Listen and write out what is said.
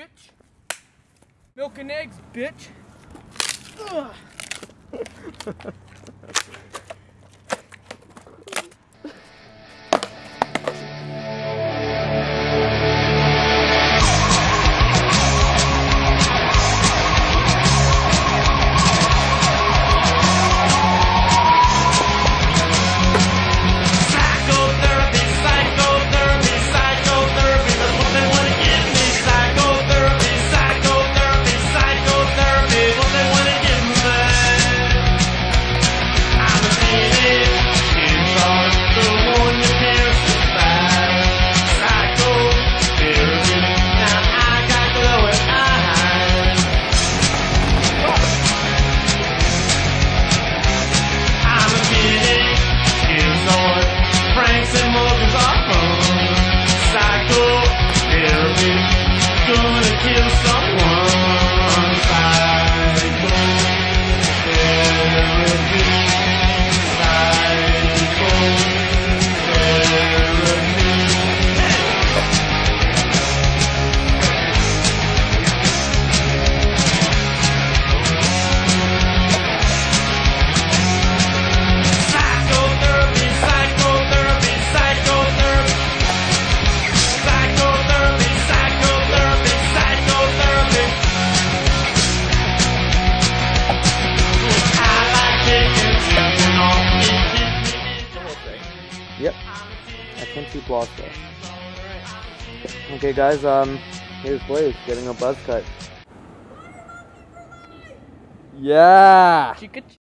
bitch. Milk and eggs, bitch. Ugh. Yep, I can't see Blossom. Okay guys, here's Blaze getting a buzz cut. Yeah!